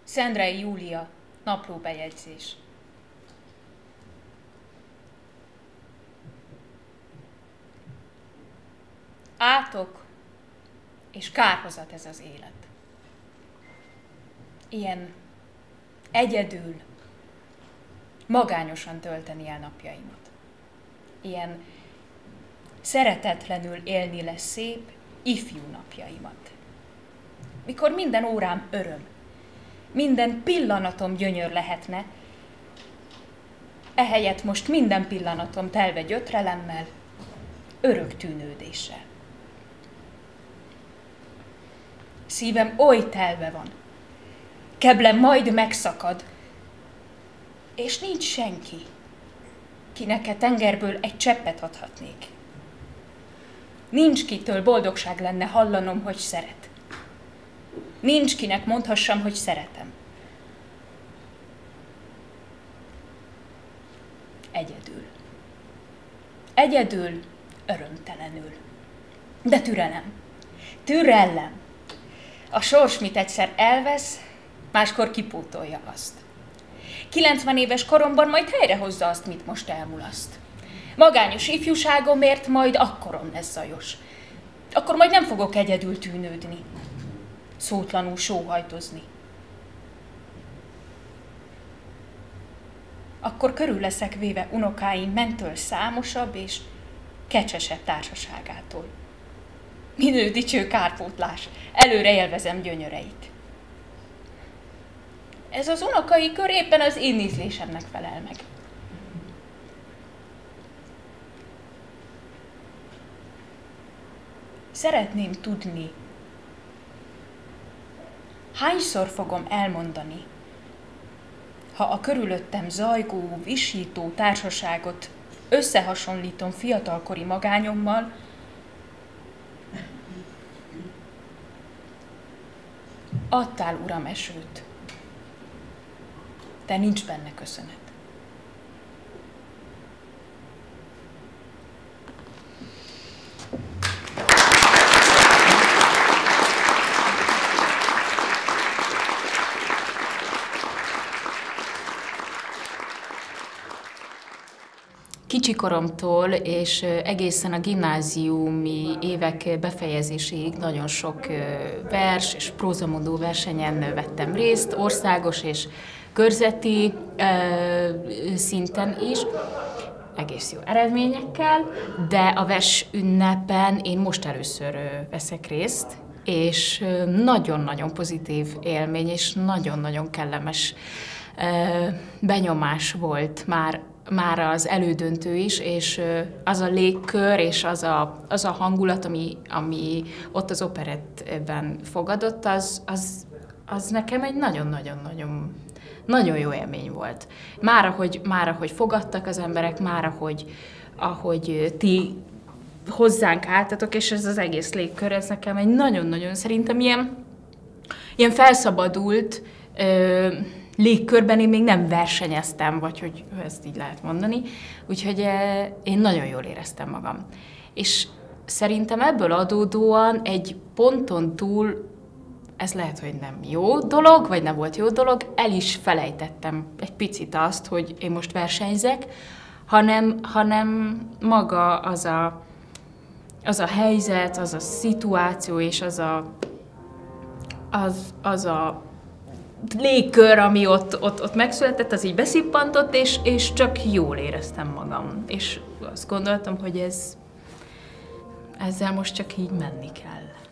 Szendrei Júlia, naplóbejegyzés. Átok és kárhozat ez az élet. Ilyen egyedül, magányosan tölteni el napjaimat. Ilyen szeretetlenül élni lesz szép, ifjú napjaimat. Mikor minden órám öröm, minden pillanatom gyönyör lehetne, ehelyett most minden pillanatom telve gyötrelemmel, örök tűnődéssel. Szívem oly telve van, keblem majd megszakad, és nincs senki, kinek e tengerből egy cseppet adhatnék. Nincs kitől boldogság lenne hallanom, hogy szeret. Nincs kinek mondhassam, hogy szeretem. Egyedül. Egyedül, örömtelenül. De türelem. Türelem. A sors, mit egyszer elvesz, máskor kipótolja azt. 90 éves koromban majd helyrehozza azt, mit most elmulaszt. Magányos ifjúságomért majd akkorom lesz zajos. Akkor majd nem fogok egyedül tűnődni, szótlanul sóhajtozni. Akkor körül leszek véve unokáim mentől számosabb és kecsesebb társaságától. Minő dicső kárpótlás, előre élvezem gyönyöreit. Ez az unokai kör éppen az én ízlésemnek felel meg. Szeretném tudni, hányszor fogom elmondani, ha a körülöttem zajgó, visító társaságot összehasonlítom fiatalkori magányommal, adtál, Uram, esőt, de nincs benne köszönet. Kicsikoromtól és egészen a gimnáziumi évek befejezéséig nagyon sok vers és prózamondó versenyen vettem részt, országos és körzeti szinten is, egész jó eredményekkel, de a vers ünnepen én most először veszek részt, és nagyon-nagyon pozitív élmény, és nagyon-nagyon kellemes benyomás volt már az elődöntő is, és az a légkör és az a hangulat, ami ott az operettben fogadott, az nekem egy nagyon jó élmény volt. Már ahogy fogadtak az emberek, már ahogy ti hozzánk álltatok, és ez az egész légkör, ez nekem egy nagyon-nagyon, szerintem ilyen felszabadult légkörben én még nem versenyeztem, vagy hogy ezt így lehet mondani, úgyhogy én nagyon jól éreztem magam. És szerintem ebből adódóan egy ponton túl, ez lehet, hogy nem jó dolog, vagy nem volt jó dolog, el is felejtettem egy picit azt, hogy én most versenyzek, hanem maga az a helyzet, az a szituáció, és az a légkör, ami ott megszületett, az így beszippantott, és csak jól éreztem magam. És azt gondoltam, hogy ezzel most csak így menni kell.